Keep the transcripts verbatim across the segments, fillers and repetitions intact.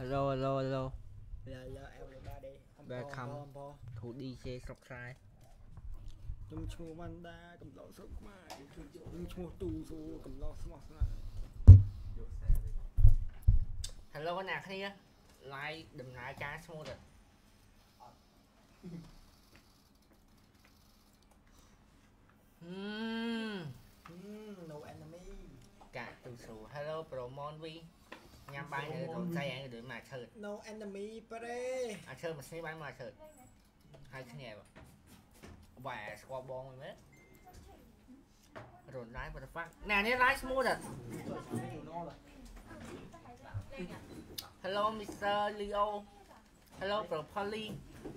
Hello, hello, hello. Hello everybody. Welcome to đi jay Subscribe. Chúng chua văn đa cầm lọ sốc mà chúng chua tù số cầm lọ sốc mà. Hello các bạn nhé. Like đừng lại cá smooth rồi. Mm. Mm, no enemy. Cả từ số hello promon vi. Nhằm bay nữa rồi tay anh đuổi mà chơi. No enemy pare. À chơi mà xí bay mà chơi. Hai cái nghề vậy. Và squad ball rồi mấy. Rồi lái what the fuck. Nè nhé lái smooth rồi. Hello mister Leo. Hello bro Polly.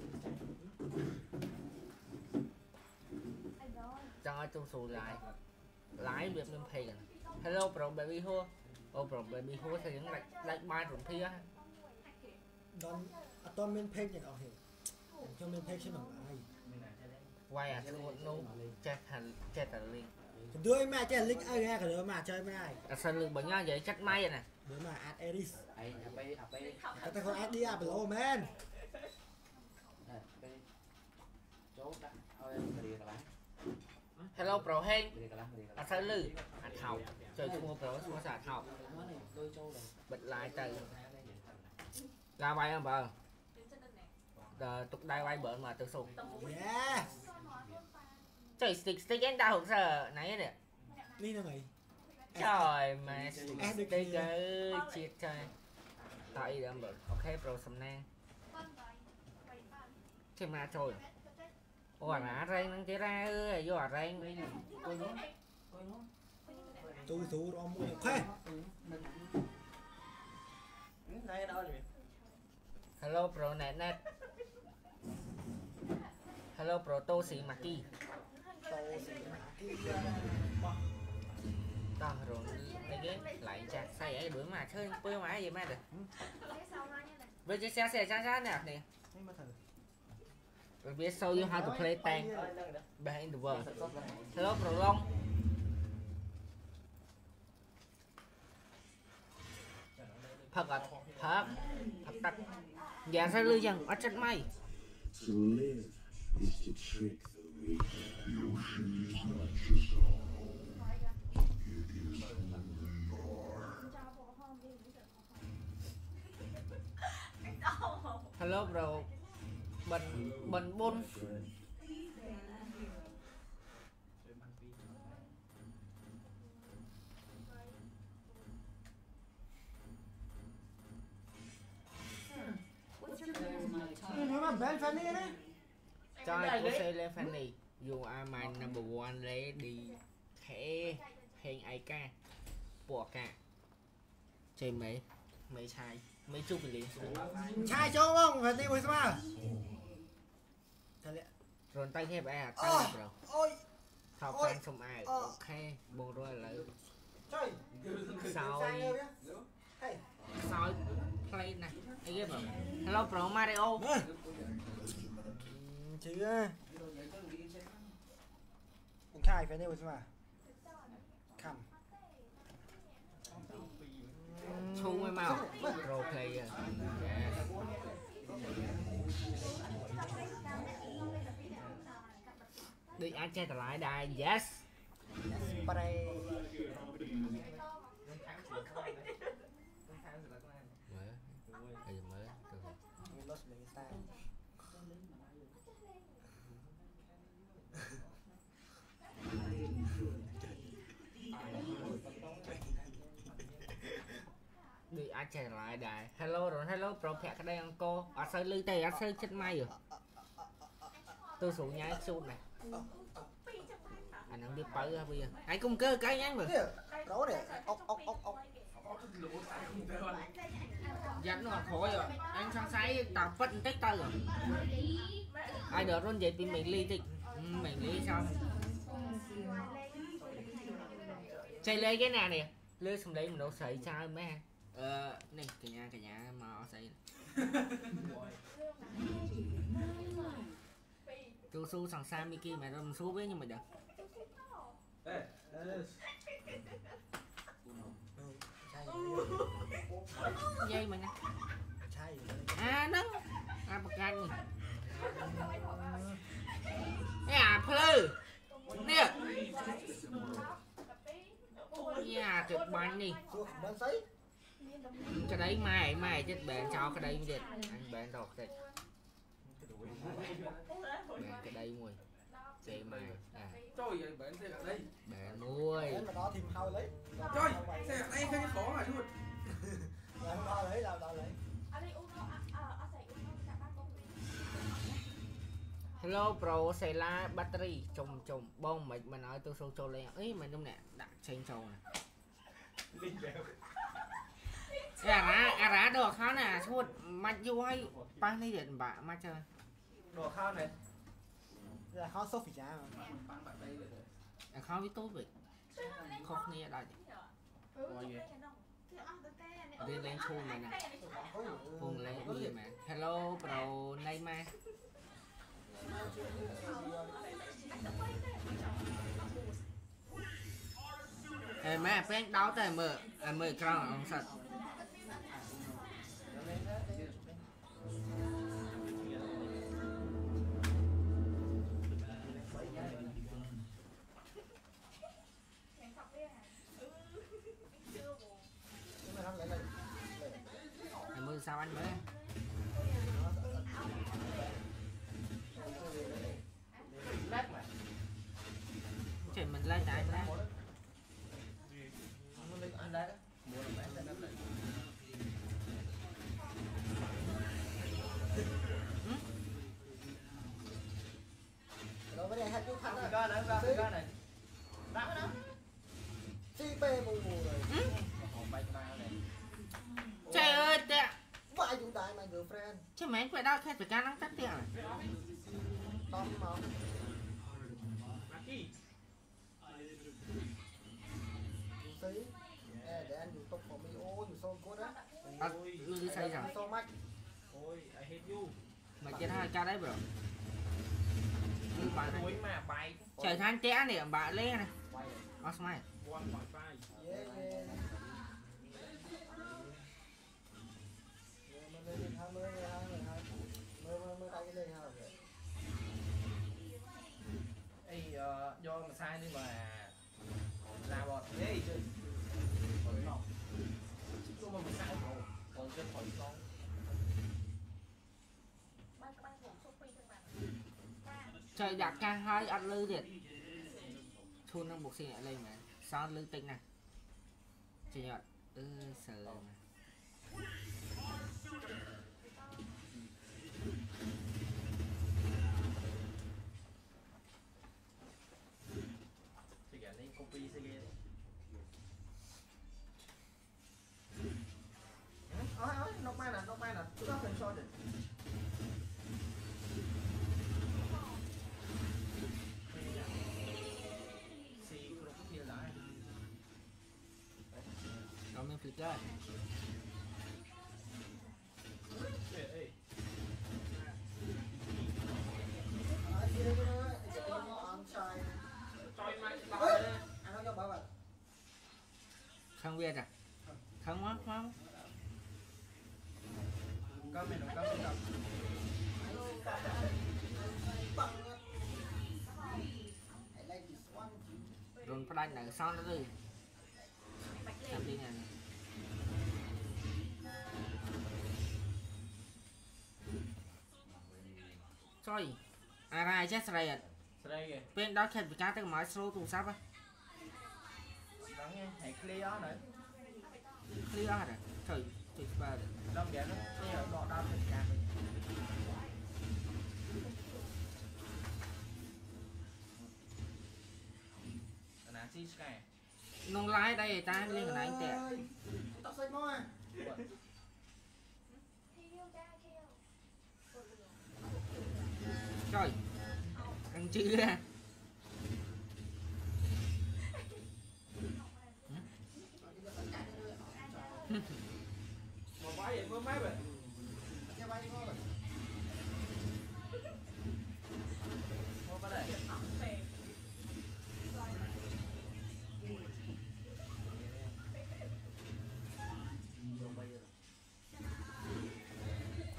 Cho ai tung số lại. Lái việc mình phê. Hello bro baby hua. Oh bro baby hua thì những like like bài rụng thi á. Don atom main pageอย่างเอาเหตุcho main page ใช่ไหมไอ้ Quay à thua no chết thành chết thành liền. ด้วยแม่เจ้าลิงเอ้ยแม่ก็เดี๋ยวมาchơiไม่ได้ À sao lưng bệnh nhau vậy chắc may rồi nè. เดี๋ยวมาอาร์ตเอริสไอ้ไปไปแต่แต่คนอาร์ตดีอ่ะเป็นโลแมนไปโจ๊กđãเอาไปดีกันละ Hello bro hen. ดีกันละดีกันละ À sao lưng à thầu chơi thua bro thua xả thầu. tôi châu rồi Bật lại từ ra bay không bờ. Giờ tục đai bay bờ mà từ sụp. เย้ Trời stick stick em đau giờ nãy nè. นี่ทำไม Trời mà sticker chết trời. Tại đâm bờ. Ok bro sầm nang. Thế mà trời. Ủa nã rang nó chỉ ra ơi, vô à rang. tôi muốn tôi muốn ตูสูรอมวยโอเค này đâu rồi Hello bro net net. Hello bro tô xì mà kỳ. โตสีมาที่ Đó rồi mấy cái lại chặt say ấy bữa mà chơi bữa mà gì mà được. Với chiếc xe xe chán chán nè nè. ไม่มาเถอะ We will show you how to play tank behind the world. Hello bro Long. Thật à? Thật. Thật thật. Dạ sao lưu dần ở trên mây. To live is to trick the weak. The ocean is not just a home. It is who we are. Hello bro. Bình bình bun. nói mà Ben Fanny đấy Cho ai cũng say lên Fanny. You are my number one lady. Khẽ hẹn ai ca. Bỏ cả. Chơi mấy mấy chai mấy chục liền. ชายโจ้บ้องแฟนนี่วิ่งมาทะเล Rồi tay khép ai à tay bro. โอ้ย Thao Ôi. fan xong ai. Ờ. Ok. Bồ rồi lại ใช่ sao ใช่เลยเนี่ยเฮ้ย sao play này. Ai ghép bro. Hello bro Mario. เฮ้ยเชื่อผมชายแฟนนี่วิ่งมาคำ Chu mới mau. Pro player. Yes. Đi ai chơi lại đây. Yes. ไป Mới. Bây giờ mới. Từ từ. มีรถเลยตาย Đi ai chơi lại đây. Hello rồi hello pro phẹt cái đây ăn cô. À sao lư tay à sao chết may rồi. Tôi xuống nhái xuống này. Anh không biết bơi ra bây giờ. Ai cung cơ cái nhái mà. เนี่ยเราเนี่ยออกออกออกออก Dành nó khỏi rồi. Anh sang sái tao phất tích tao rồi. Ai đỡ luôn vậy thì mình ly thì mình ly sao. Chơi lấy cái nào nè. Lê xong đấy mình đâu sấy sao mấy. Ờ này cả nhà cả nhà mà sấy. Chú su sẵn xa Mickey mà nó su với nhưng mà được. Dây mà nha. hay à nó à bậc anh nhà phơi nè nhà tuyệt bánh đi chuột đang sấy cái đấy mai mai chết bèn cho cái đây chết anh bèn đọc đây bèn cái đây mùi đây mày à trời ơi bèn xe ở đây bèn mùi đến mà đó tìm hao lấy trời xe ở đây cái khó mà chút làm đo lấy làm đo lấy hello pro xe la battery trùng trùng bom mày mà nói tôi sâu trâu lên ấy mày đúng nè đặt trên trâu nè à ra à ra được khá nè suốt mà vô hay ba này điện bạ mà chơi đồ khao này là khó sốt phỉ trả mà à khó với tốt vậy không nghe đây lên lên chuông này nè chuông lên đi mà hello pro này mà ê mẹ phép đáo tay mở à mở con ông sạch mưa sao anh mới trời mình lên lại ra rồi cái này hai chú thằng này coi này coi này đá nó xê pê mù mù rồi trời ơi tệ vài chú đại my girlfriend chứ mấy phải đau khét phải ca nắng tắt tiền à Tom mà xí để anh dùng tục của mi ô dùng son cốt á à, đi xây rồi son mạch ôi I hate you mà trên hai ca đấy bro như bạn ôi này mà bay trời than té này bạn lên này Osmai one point five yeah yeah mơ lên hai mơ lên hai mơ hai mơ mơ mơ tay lên hai rồi ấy do mà sai nhưng mà là bọt đấy chứ còn nó chứ mà mình sai không còn chưa khỏi con trời đặt ca hai ăn lư thiệt thun năng buộc xin lại lên mà sao lư tinh này chị nhật ư sờ mà thì cả nên copy xe ghê đấy ôi ôi nó bay nè nó bay nè chúng ta phải cho được rồi mình flip ra không biết à không quá không có mình có mình đâu rồi phải đánh là sao nó đi làm đi nè sorry à ra chết rồi đây kìa bên đó khét bị cá tới máy slow tung sắp á đóng nghe hãy clear nữa clear rồi trời tuyệt vời đông kìa nó clear bỏ đau thì càng là chi cái nông lái đây ta lên cái này tệ tao xây mò à trời ăn chưa một máy vậy mới máy vậy cái bay ngon rồi mua cái này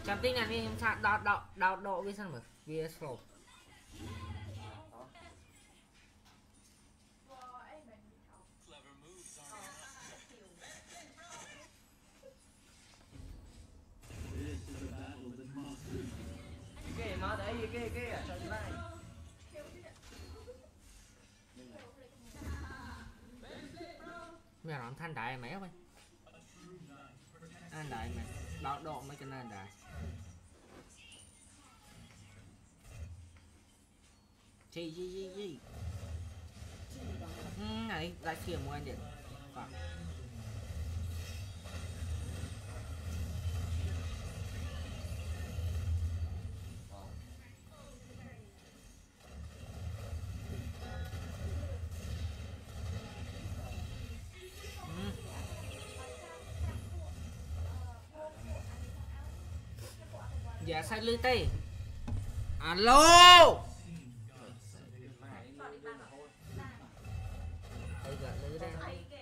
chạm tin này đi em sao đào đào đào độ với sao mà vì slow cái mà đấy cái cái à trời lại mẹ làm thanh đại mẹ ơi anh đại mẹ đào độ mới cho nên đại gì gì gì gì này lại kiểm một anh điện còn dạ sai lư tê alo đây gạt lư đây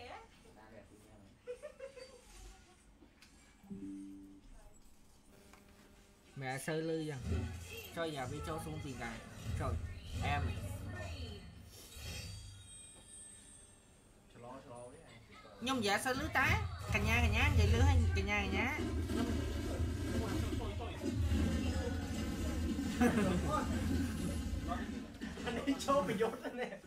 mẹ sơ lư rằng cho nhà vi cho xuống tiền cài rồi em nhưng dạ sơ lư tá cả nhà cả nhà vậy lư hay cả nhà cả nhà anh ấy cho mình vô thế này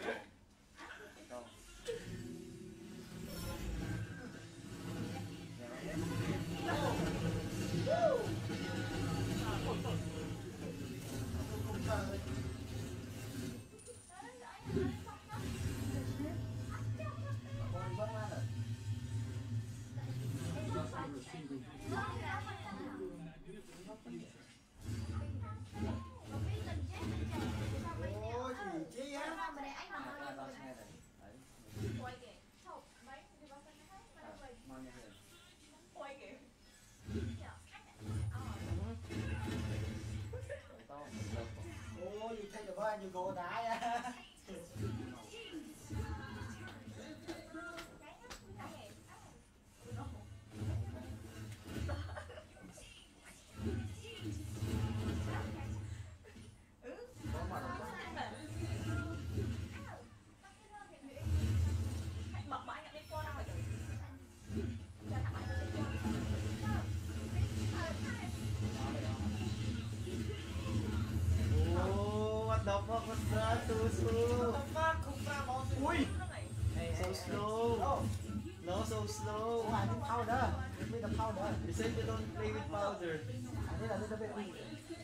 you go đá á. Too slow. Ui. So slow. No, so slow. Oh, I need powder. Give me the powder. You said you don't play with powder. I need a little bit weak.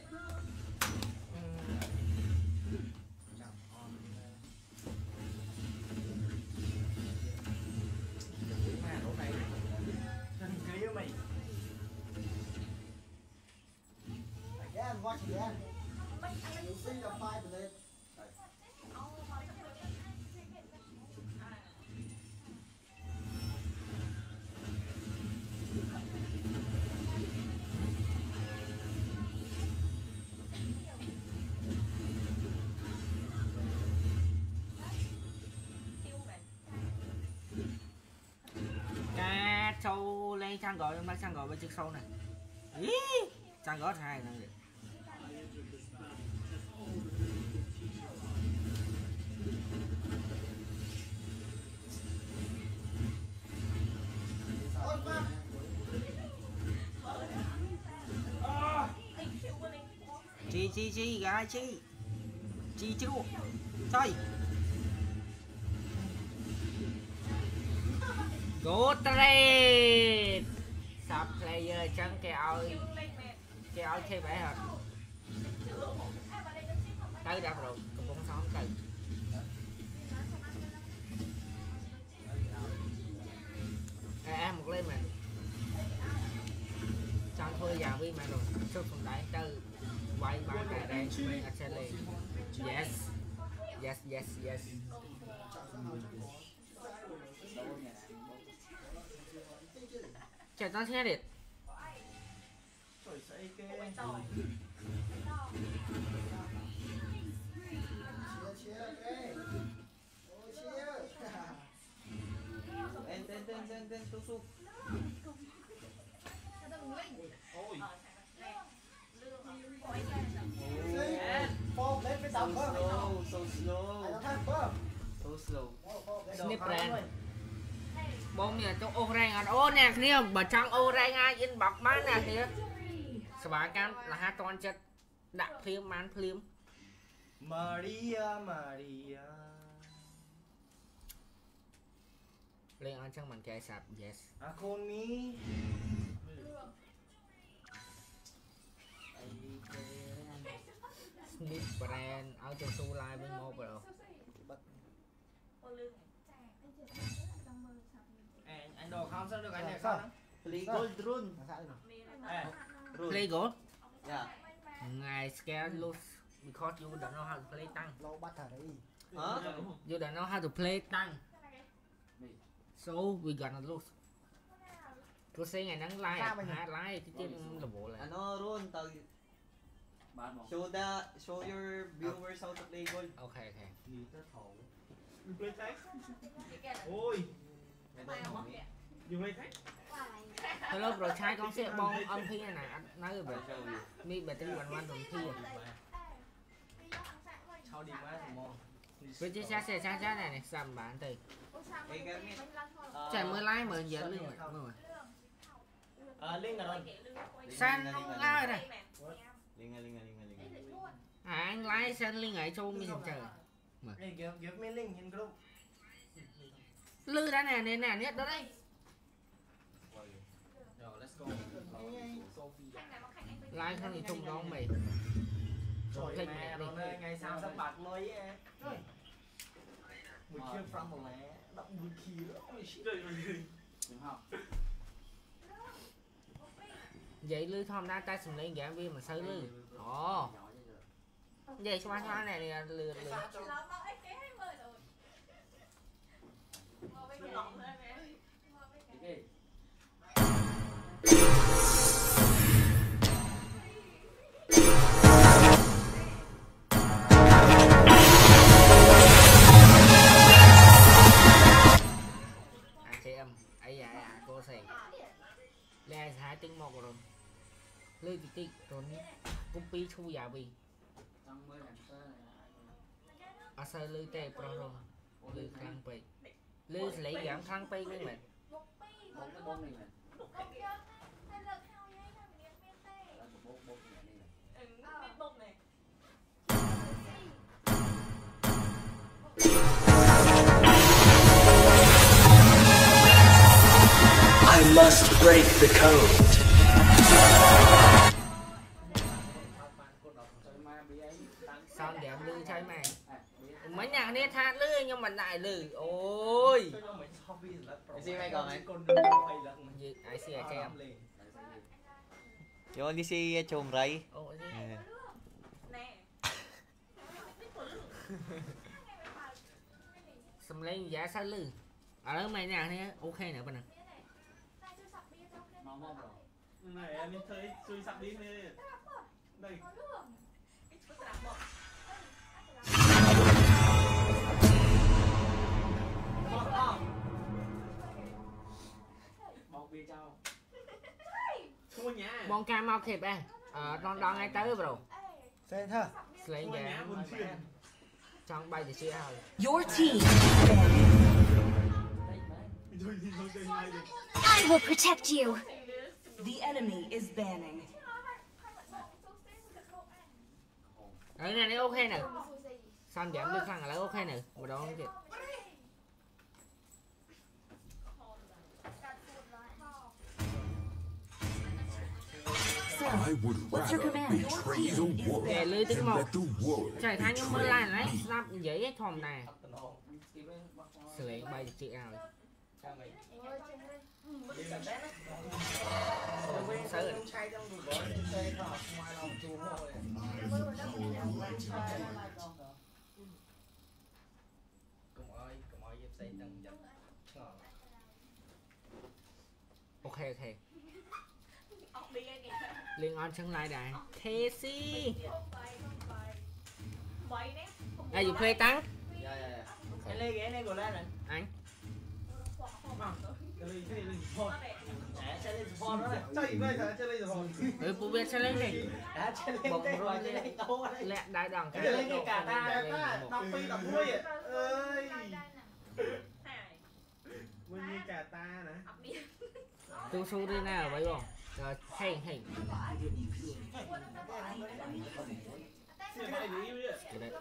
Again, watch again. You see the five minutes. Cá sâu lên sang gọi mang sang gọi bên chiếc sâu này ý sang gọi hai này chi chi chi gái chi chi chứ chơi good trade sub player chẳng cái ơi cái ơi chơi bể hả tới đáp rồi cũng không sống từ em một lên mà trong thưa già với mà rồi xuất phòng đại từ quay bán này đây quay ở xe lên yes yes yes yes chạy tao xe đi Tên tên tên tên tên tu su. Ôi. Four blade với So tao bơ. slow, so slow, Ai nó thang bơ. so slow. Snip brand បងមានចុះអូសរ៉េងអត់អូអ្នកគ្នាបើចង់អូសរ៉េងអាច inbox បានអ្នកគ្នាសវកម្មរហ័សតន់ចិត្តដាក់ភ្លាមបានភ្លាម Maria, Maria. លេងអត់ចឹងមិនកែសាប់ yes Akoni. Snip brand ឲ្យទៅស៊ូ live វិញមកបង Anh anh đồ không sao được anh này Sao? không? Play gold run. Làm sao đây nào? Ê, Run. play goal Yeah. ngài scare lose because you don't know how to play tăng Lâu bắt thở đấy. Hả? you don't know how to play tăng so we gonna lose tôi sẽ ngày nắng like Sao vậy nhỉ? hả like cái trên là bộ lại Ano run tag show the show your viewers how to play gold. ok ok Play tag. Ôi. Dùng play tag. hello rồi trai con sẽ bong âm thi này này anh nói rồi mi bài tính hoàn hoàn đồng thi rồi sao đi quá thì mò. với chiếc xe xe xe này này sầm bán thì Hey Kermit. chạy mới lái mà giờ lên rồi À, Linh là đâu? san không ai này Linga linga linga linga. à anh lái san lên ấy cho mi chờ Hey, give give me Linh in group. lư đã nè nè nè nhất đó đây Rồi, let's go. Sophie. lái không thì tung đó mày Trời Linh mẹ, mẹ nó đi. nơi ngày sau sắp bạc mới á. Mình chưa from một lẽ, động một khí nữa. Ôi, shit. Đúng không? vậy lư thom đá tay sừng lên gã viên mà sơi lư ồ vậy xoa xoa này nè lừa lừa à chị em ấy dạ dạ cô xì lên hai tiếng một rồi lư tí tí rồi cung pi chu dạ vì à sơ lư tê pro rồi lư khăn pi lư lấy giảm khăn pi với mình I must break the code. sao giảm lư chơi mày mấy nhà này tha lư nhưng mà lại lư ôi Cái gì mày còn ấy? gì ai xì cho em Yo đi si chôm ray. ôi xâm lên giá sao lư ở đó mày nhà này ok nè bạn nè Này em thấy chui sắp đi nè. Đây. Bọc bia trao. Thua nhà. bong cam mau kịp đây ờ đón đón ngay tới rồi Xe thơ. lấy Thua giá nhà buồn phiền. trong bay thì chia rồi Your team. Rồi đi rồi đây ngay đi. I will protect you. The enemy is banning. ở này này ok nè xong giảm được khăn là ok nè mà đó không kịp So, I would what's your rather command? betray the world để lưới tiếng than một let the world chạy thay nhưng mưa lại đấy làm dễ cái thòm này xử lý bay thì chị nào sớ rồi ok ok liên on chân lại đài Casey đây dù play tăng Yeah yeah yeah. Anh lấy ghế này của lên này. anh Cái này cái này support. Để sẽ lên support. bom đó này. Chơi về giờ chơi lên rồi. Ừ, bố biết chơi lên đi. Đã chơi lên Bông đây rồi rồi chơi chơi lên tố đấy. lẹ đái đằng Chơi lên cái cả ta ta đọc phi đọc vui ơi. Vui như cả ta nè. tôi su đi nào vậy không rồi hình hình Cái này gì vậy?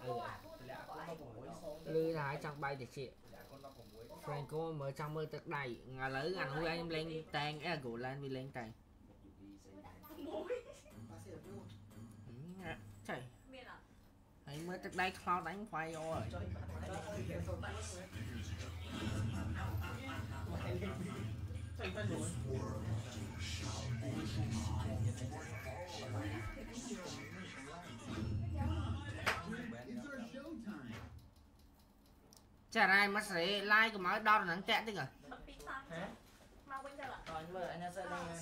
lư thái trong bay để chị Franco mới trong mơ tật đầy ngà lấy ngàn huy anh lên tang e gỗ lên vì lên tang trời hãy mới tật đây cloud đánh khoai rồi Chơi tay rồi. chả ai mà sẽ like của máu đo nắng tẹt đi rồi Hả? Rồi nhưng mà anh sẽ lên này.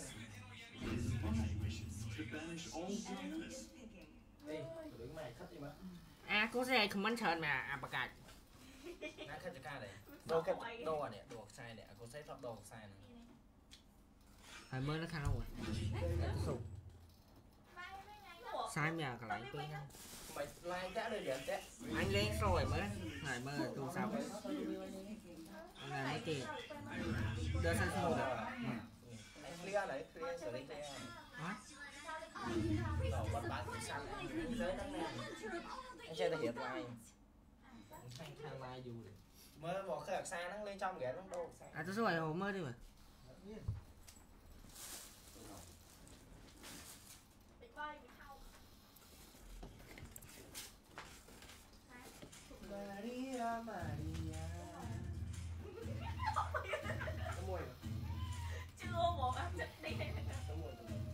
Ê, đứng mày khất đi mà. à có xe không muốn chơi mà à bạc cạch Nãy khất cho ca này. Đồ cái đồ này, đồ sai này, cô sẽ thoát đồ sai này. hồi mới nó khăn không rồi sai mẹ cả lại tôi nha Mày like đã đây để té. anh lên rồi mới ngày mơ tu sao anh này mới tiền đưa sang số được Anh clear lại, clear xử lý clear. hả Đồ bắt bán cũng xanh này. Giới nắng nè. Anh chơi ta hiện lại. anh thang lai dù Mới bỏ cái xa nó lên trong ghé nó đâu xa. à tôi số hồi hồ mơ đi mà Maria Maria. Có mùi. Chưa một ăn thịt đi. Có mùi.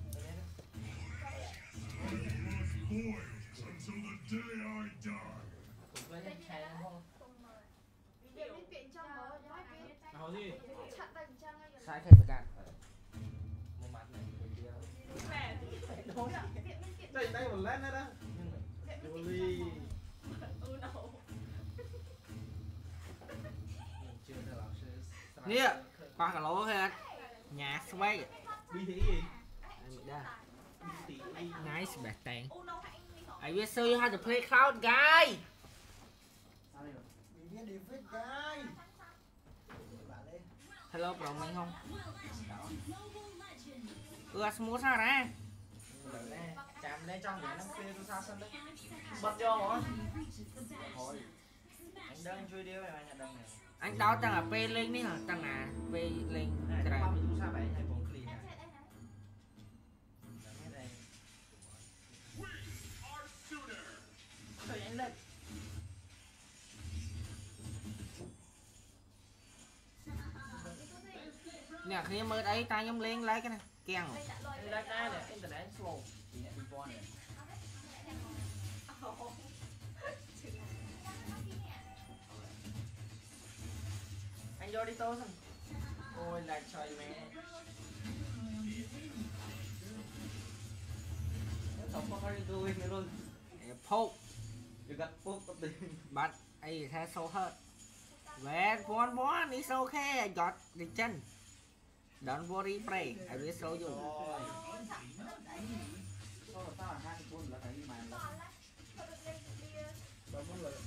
Until the day I die. Cũng với cái chai nó không? Nào gì? sai thêm một cạn Một mặt này một điều. Đây đây một lát nữa đó. Vô ly. Chưa được lão sư. nè qua cả lỗ hết nhà xoay Bi thị gì? anh bị đa Bi thị. nice bad tang I will show you how to play cloud guy Mình biết defeat guy. hello bro mình không ưa smooth sao ra Chạm lên trong để nó kia tôi sao sân đấy. Bật vô hả? Thôi. Anh đang chui điếu này anh nhận đồng này. anh đó tăng là p lên đi hả tăng là p lên Này, cái nó này bấm tôi sao vậy? Hay bóng clean này. Cái này. Thôi anh lên. nè khi mới đấy tay nhóm lên lấy cái này keng rồi Anh lấy cái này, internet slow. Thì nhận đi con này. Anh vô đi tô xem. Ôi là trời mẹ. So what are you doing, Melon? poke You got poked up the. but I has so hurt wait one one it's okay I got the chân don't worry pray I will show you Rồi. Sao tao hai con là thấy mà là. Bấm một lần.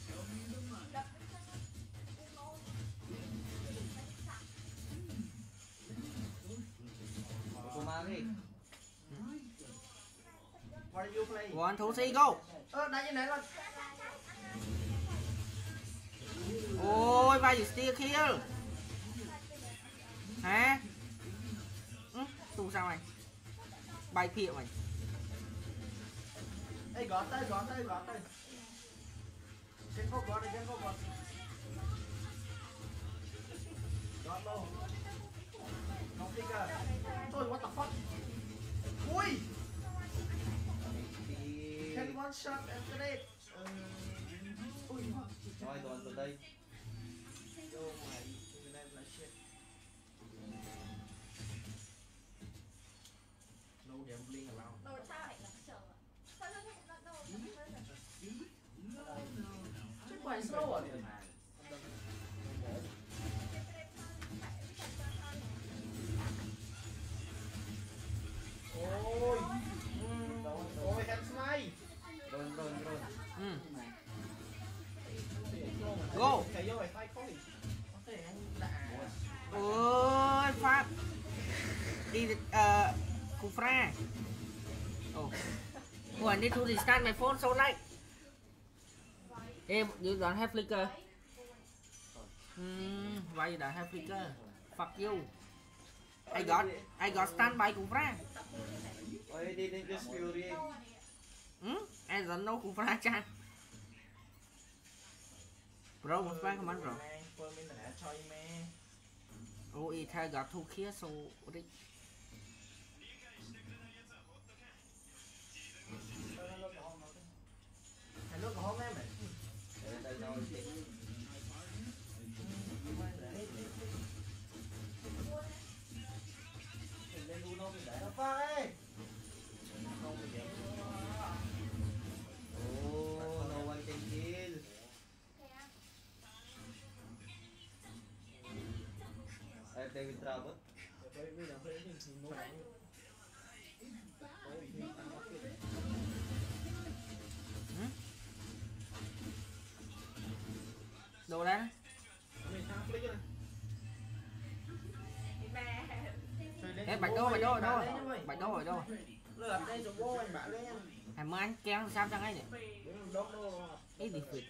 Cô mà đi. What are you playing? one two three go Ơ, đánh như này là ôi ba still kill hả ừ, tu sao mày bay phiệu mày Ê, gọt tới, gọt tới, gọt tới. Trên khúc gọt đi, trên khúc gọt. Gọt luôn. Không đi cơ. Thôi, what the fuck? Ui! Can one shot and grenade. Ờ, ui. Rồi toàn từ đây. Yo, mày, grenade là shit. No gambling allowed. Chứ quay slow à? đi uh, Kufra. Oh. Oh, I need to restart my phone so late. Hey, you don't have flicker. Hmm, why you don't have flicker? Fuck you. I got I got stunned by Kufra. Why didn't just Fury? Hmm? I don't know Kufra chan. Bro, một vài comment bro. Oh, it has got two kills, so rich. Nước của hôm em này. Oh, no one can kill. I play with trouble. Đồ đấy. Ê, bạch đô, bạch đô, đô. Bạch đô, bạch đô. Lượt đây rồi vô anh bảo lên. Hãy mới anh kéo sao chẳng ấy nhỉ? Ít đi phịt.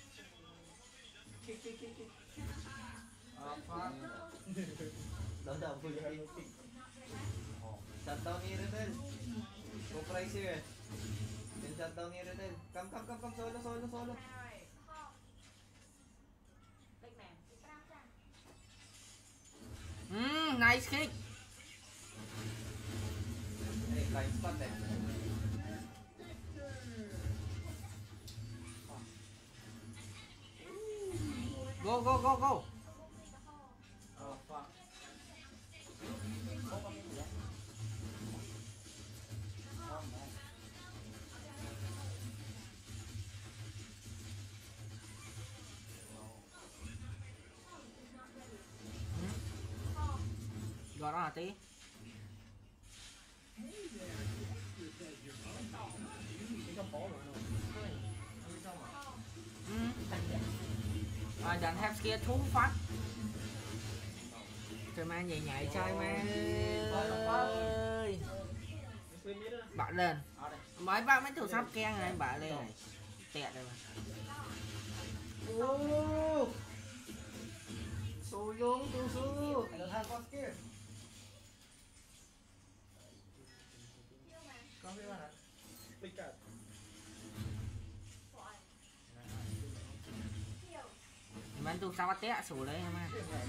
Đó là full kill. Shut down Irrital. Go price here. Then shut down Irrital. Come, come, come, come, solo, solo, solo. Mm, nice kick. Hey, blind spot eh. Go, go, go, go. Oh fuck. Gõ đó là tí. Mm. I don't have skill too fast. Trời ma nhảy nhảy chơi ma ơi. Bạn lên. Mấy ba mấy thủ sắp keng này bạn lên này. Tẹt đây mà. Ô. Số giống tu sư. Con biết mà. Mình tu sao té sủ đấy mà.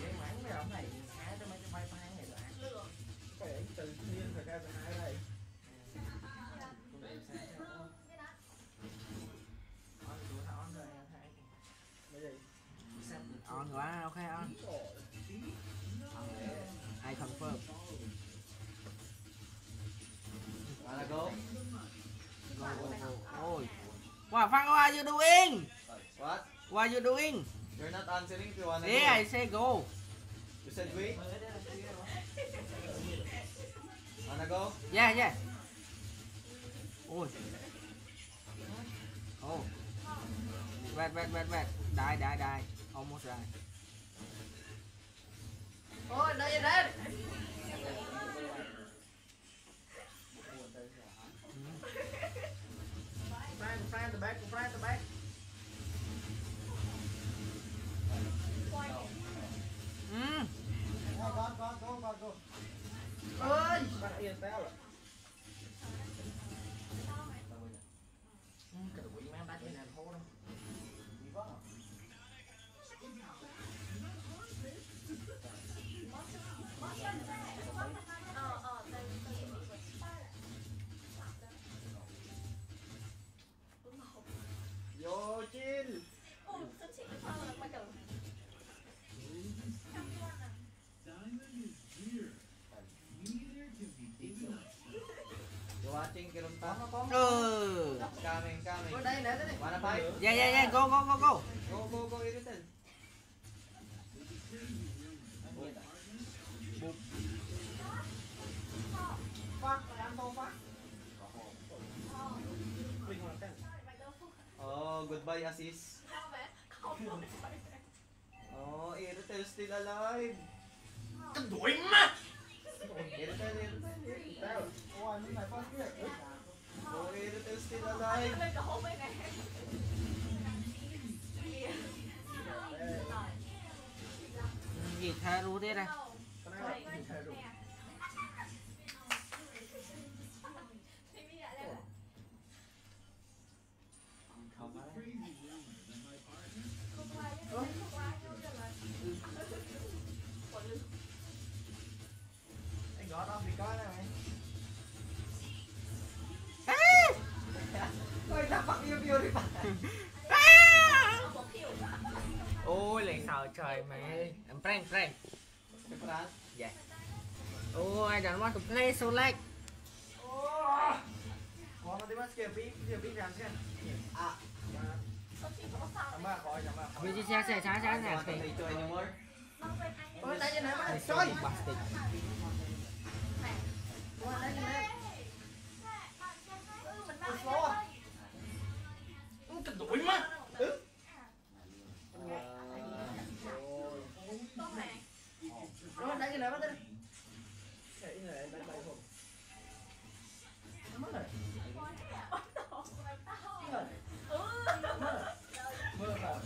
On quá, ok on. I confirm. Wanna go? Go, go, go. Ôi. Wow, Phan, what are you doing? What? What are you doing? You're not answering if you wanna Yeah, go. I say go. You said wait? Wanna go? Yeah, yeah. Ôi. Oh. Wait, wait, wait, wait. Die, die, die. Almost die. Ôi, đây đây. Friend, friend, the back, friend, the back. Mm. Ơi, bạn yên tao rồi. Cái quỷ mang đá trên này thô đâu. Yo, chill. You watching Kirumta? Ừ. Coming, coming. Ôi, đây nè, đây này. Wanna fight? Yeah, yeah, yeah. Go, go, go, go. Go, go, go, Irrital. Phát, ăn tô phát. Oh, goodbye, assist. Oh, Irrital still alive. Cái đuổi má. Irrital, xu thế này. Anh có đâu thì có này mày. Ôi ta bắt yêu yêu đi bạn. Ôi lại sợ trời mày. Em prank prank. Cái phán. Dạ. Ôi I don't want to play so like. Có nó đi bắt kia bí kia bí làm xem. À. Mà khỏi mà khỏi. Vì xe xe trái trái nè. Thì chơi nhiều mới. Ôi tay trên này mà Trời chơi. bastard. Ôi tay trên này. Ôi slow à. Cái đuổi má. Ừ. Ôi tay trên này bắt đây. Cái này bay bay không. Mất rồi. Mưa vào.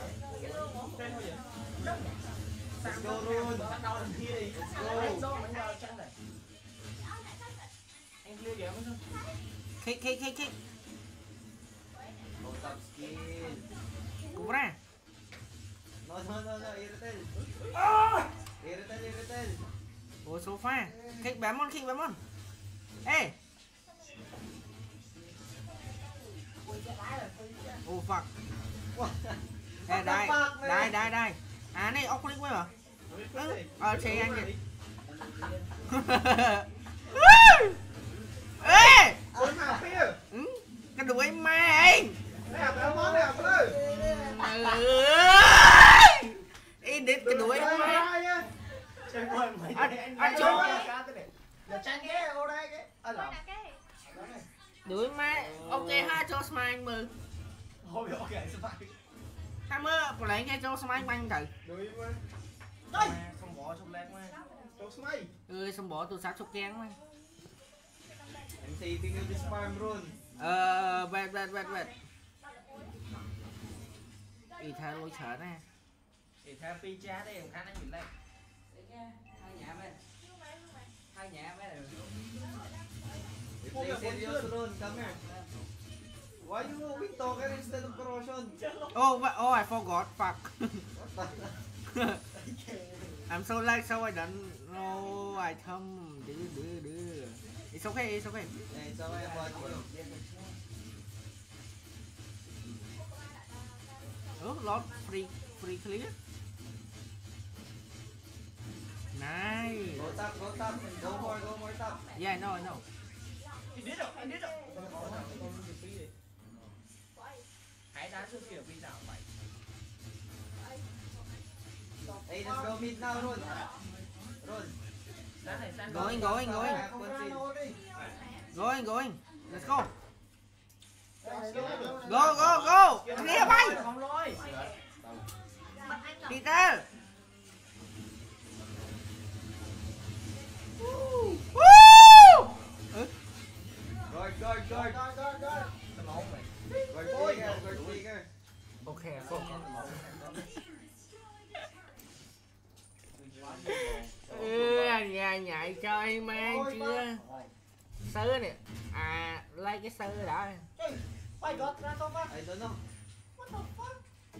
Let's go luôn. Bắt đầu làm kia đi. Let's go. Mình vào chân này. Anh clear kìa mới. Kick kick kick kick. Hold up skin. Cú ra. No no no no irritate. Irritate irritate. Ôi sofa. Kick bám on kick bám on. Ê. Oh fuck. Ê đây. Đây đây đây. À này ốc click quá hả? Ừ. Ờ chơi anh vậy. Ê. Ôi mà phía. Ừ. Cái đuổi ma anh. Nè, béo món nè, ơi. Ý đít cái đuổi ma. Chơi quên mày. Anh anh chú. Giờ tranh cái ô đây cái. Ờ rồi. Đuổi ma. Ok ha cho smile anh mừng. Thôi ok, smile. Tham ơ, có lẽ nghe cho smile banh thử. Đuổi mà. Đây. Không bỏ trong leg má. Cho smile. Ừ, xong bỏ tôi sát chục kén mà. Em thấy tiếng yêu spam luôn. Ờ, wait, wait, wait, wait. Ý thay lối trở nè. Thì theo pi cha đây em khá năng nhìn lên. Play serious luôn, come here. Why you moving talker instead of corrosion? Oh, wait, oh, I forgot, fuck. I'm so like, so I don't know item. Đứ, đứ, đứ. It's okay, it's okay. Này sao em watch you? Oh, Lord, free, free clear. Nice. Go top, go top, go more, go more top. Yeah, I know, I know. Anh biết rồi, anh biết rồi. Hãy đá trước kia pi nào vậy. Hey, let's go mid now, Ron. Ron. Đá này sang Going, going, going. Going, going. Let's go. Go, go, go. Clear bay. không lôi. Peter. Woo! Guard, guard, guard. Rồi rồi rồi. Cái máu mày. Guard trigger, guard trigger. Okay, focus. Ừ, nhà nhảy chơi mang chưa? Sứ nè. À, lấy cái sứ đã. Bay gót ra không á? I don't know. What the fuck?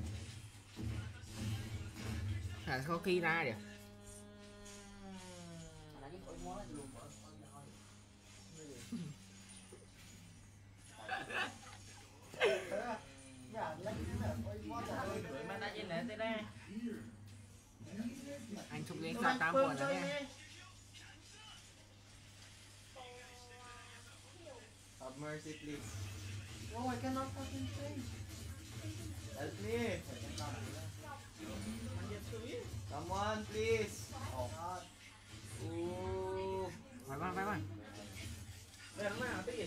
À, có khi ra được. Đuổi má đá trên này tới đây. Anh chụp lên ra tám buồn rồi nha. Have mercy, please. Oh, I cannot fucking see. Help me. Someone, please. Ooh. Phải không, phải không? Đây nó nào tí gì?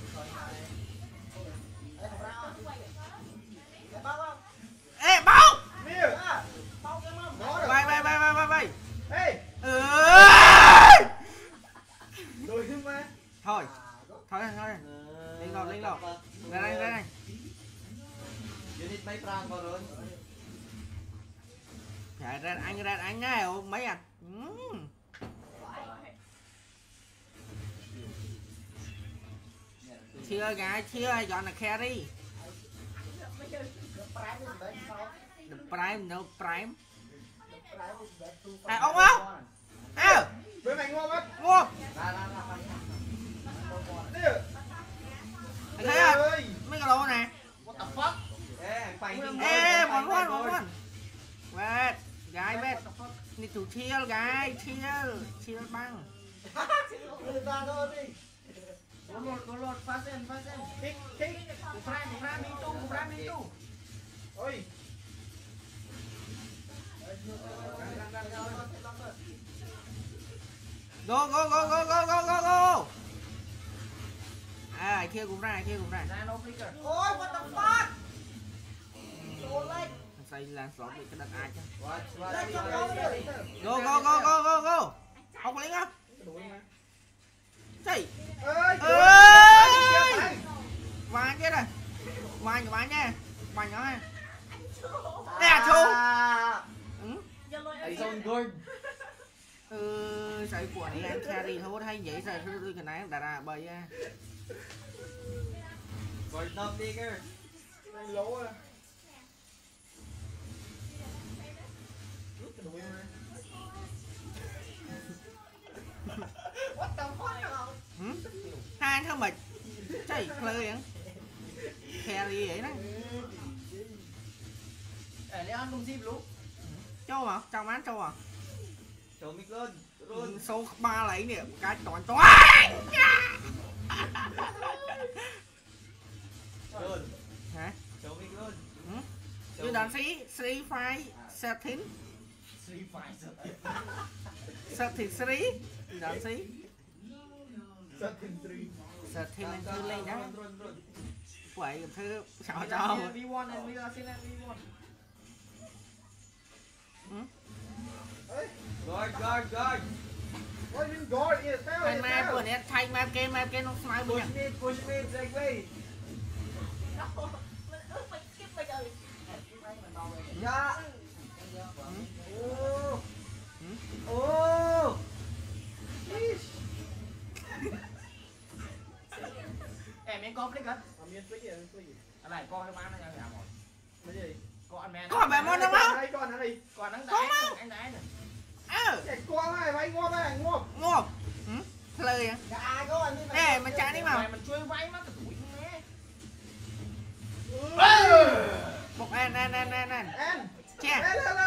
Ê, bao! Miêu. Bao cái mâm. Bay, bay, bay, bay, bay, bay. Ê. Ừ. Đuổi mà. Thôi. Thôi, thôi. Lên lọt, lên lọt. Ra đây, ra đây. Unit may prank ko ron. Dạ, ra anh, ra anh ngay, mấy anh. Ừm. Chưa gái chưa dọn là carry. The prime no prime. À ông không? À. Bên này ngon quá. Ngon. Ra ra ra. Đi. Mày thấy không? Mấy cái lô nè. What the fuck? Ê, phải đi. Ê, one one one one. Wait, guys, wait. Need to chill, guys, chill, chill băng. Người ta thôi đi. Go lột, go lột, fast in, fast in. Kick, kick. Kupra, kupra, me too, kupra, me too. Ôi. Go, go, go, go, go, go, go, go. À, kia cũng ra, kia cũng ra. Ra no flicker. Ôi, what the fuck? Đồ lên. Xây lan slot bị cái đất ai chứ. Watch, watch. Lên cho nó đi. Go, go, go, go, go, go. Ông có lính không? Chạy. Ơi. Ơi. Vàng kia này. Vàng của bạn nha. Vàng nhỏ nha. Đây à, chú. Ừ. Ấy zone gold. Ừ, sợi của này anh carry thôi hay vậy sợi tôi cái này đã ra bơi ra. Gold knob digger. Anh lỗ à. What the fuck nào? Ừ? Hai anh không mệt. Chạy khơi vậy. Carry vậy đó. Để Leon cùng zip luôn. Châu mà, chào mán châu à. Show mic luôn. Luôn. Số ba lấy nè, cái toàn toàn. Luôn. Hả? Show mic luôn. Ừ? You don't see three five thirteen Three five. thirty three. You don't see Seven three. thirteen and two lên đó. Run, run, run. Quậy thứ sao cho. V one and we are still at V one. Guard, guard, guard. Ôi, mình gọi đi, theo Thay đi, map theo. bữa nay thay map game map game nó smile bữa Push nhỉ. mid, push mid, segue. Dạ. Oh. Ừ? Oh. Em em có flick hết. Làm yên click gì, click gì. Anh này coi cái má nó ra một. Cái gì? Có anh man. Có mẹ món đâu không? Đây, con này. Còn anh Có đá, không? anh đá này. Ờ, Chạy qua này, mày ngon này, ngon. ngon. Ừ? Lời à. Dạ ai có anh đi mà. Ê, mình chạy đi mà. Mày mình chui váy mắt cái tuổi nè. Một an an an an an. Em. Che. Lên, lên, lên.